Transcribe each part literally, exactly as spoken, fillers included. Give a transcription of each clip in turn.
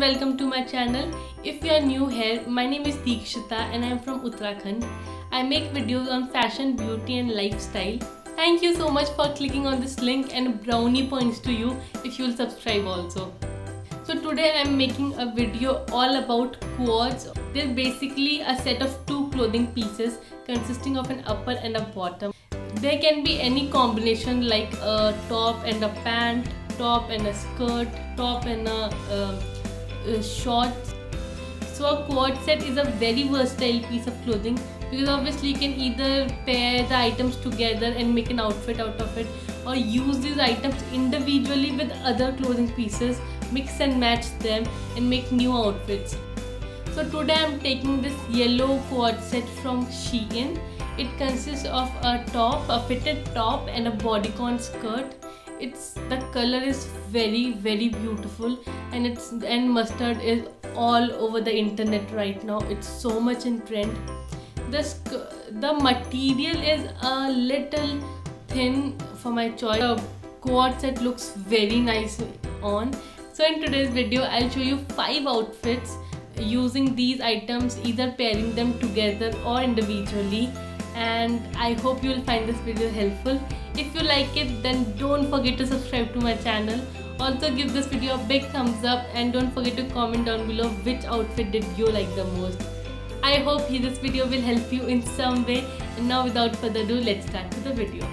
welcome to my channel. If you are new here, my name is Deekshita and I am from Uttarakhand. I make videos on fashion, beauty and lifestyle. Thank you so much for clicking on this link, and brownie points to you if you will subscribe also. So today I am making a video all about quads. They're basically a set of two clothing pieces consisting of an upper and a bottom. There can be any combination like a top and a pant, top and a skirt, top and a, uh, a shorts. So a quad set is a very versatile piece of clothing because obviously you can either pair the items together and make an outfit out of it, or use these items individually with other clothing pieces, mix and match them and make new outfits. So today I am taking this yellow quad set from Shein. It consists of a top, a fitted top and a bodycon skirt. It's the color is very very beautiful, and it's and mustard is all over the internet right now. It's so much in trend. This the material is a little thin for my choice. The quad set looks very nice on. So in today's video I'll show you five outfits using these items, either pairing them together or individually, and I hope you will find this video helpful. If you like it, then don't forget to subscribe to my channel. Also give this video a big thumbs up, and don't forget to comment down below which outfit did you like the most. I hope this video will help you in some way. And now without further ado, let's start with the video.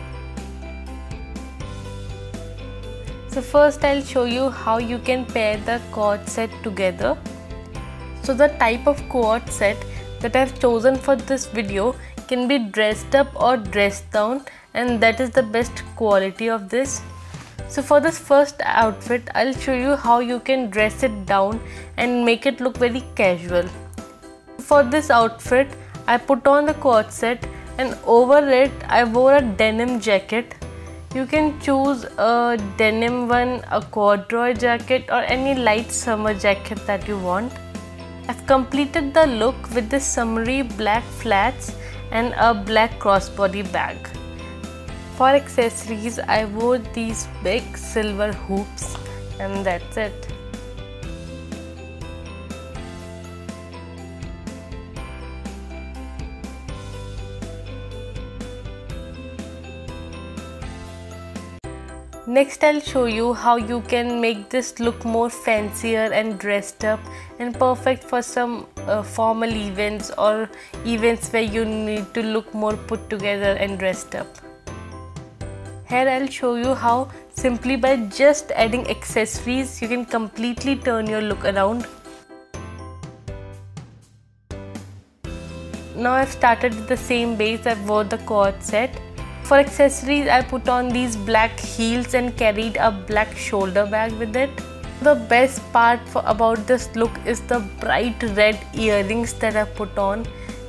So first I'll show you how you can pair the quad set together. So the type of quad set that I've chosen for this video can be dressed up or dressed down, and that is the best quality of this. So for this first outfit I'll show you how you can dress it down and make it look very casual. For this outfit I put on the quad set, and over it I wore a denim jacket. You can choose a denim one, a corduroy jacket or any light summer jacket that you want. I've completed the look with this summery black flats and a black crossbody bag. For accessories I wore these big silver hoops, and that's it. Next I'll show you how you can make this look more fancier and dressed up and perfect for some uh, formal events or events where you need to look more put together and dressed up. Here I'll show you how simply by just adding accessories you can completely turn your look around. Now I've started with the same base. I wore the quad set. For accessories I put on these black heels and carried a black shoulder bag with it. The best part for, about this look is the bright red earrings that I put on.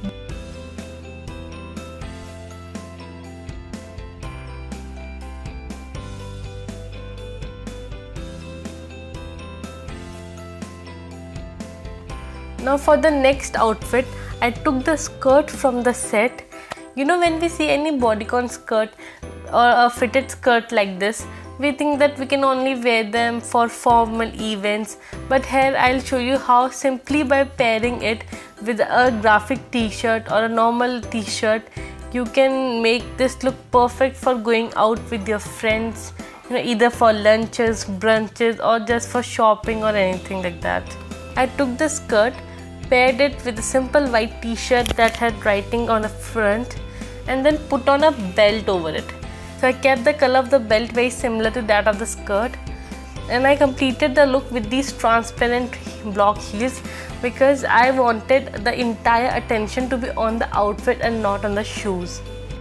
Now for the next outfit I took the skirt from the set. You know, when we see any bodycon skirt or a fitted skirt like this, we think that we can only wear them for formal events, but here I'll show you how simply by pairing it with a graphic t-shirt or a normal t-shirt you can make this look perfect for going out with your friends, you know, either for lunches, brunches or just for shopping or anything like that. I took the skirt, paired it with a simple white t-shirt that had writing on the front, and then put on a belt over it. So I kept the color of the belt very similar to that of the skirt, and I completed the look with these transparent block heels because I wanted the entire attention to be on the outfit and not on the shoes.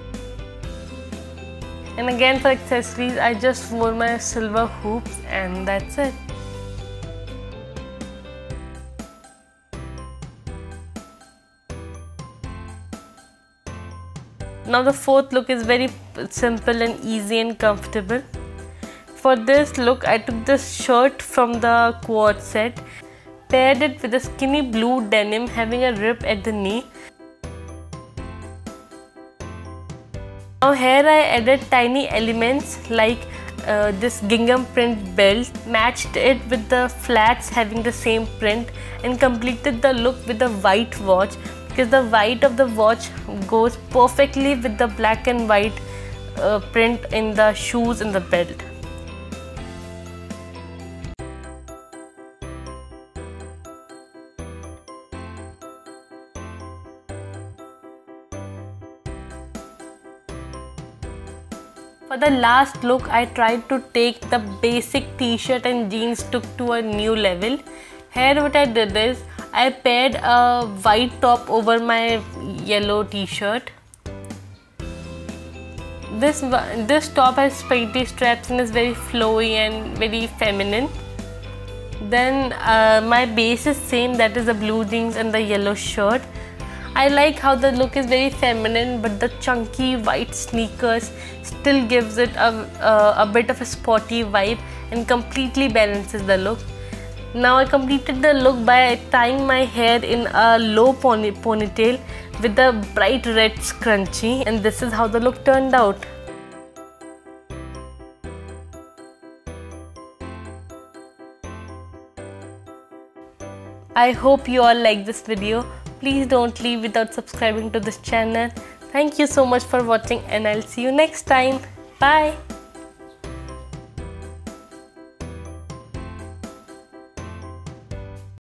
And again for accessories I just wore my silver hoops, and that's it. Now the fourth look is very simple and easy and comfortable. For this look I took this shirt from the quad set, paired it with a skinny blue denim having a rip at the knee. Now here I added tiny elements like uh, this gingham print belt, matched it with the flats having the same print, and completed the look with the white watch, because the white of the watch goes perfectly with the black and white uh, print in the shoes and the belt. For the last look, I tried to take the basic t-shirt and jeans look to a new level. Here what I did is, I paired a white top over my yellow t-shirt. This, this top has spaghetti straps and is very flowy and very feminine. Then uh, my base is same, that is the blue jeans and the yellow shirt. I like how the look is very feminine, but the chunky white sneakers still gives it a, a, a bit of a sporty vibe and completely balances the look. Now I completed the look by tying my hair in a low pony, ponytail with a bright red scrunchie, and this is how the look turned out. I hope you all like this video. Please don't leave without subscribing to this channel. Thank you so much for watching, and I'll see you next time. Bye.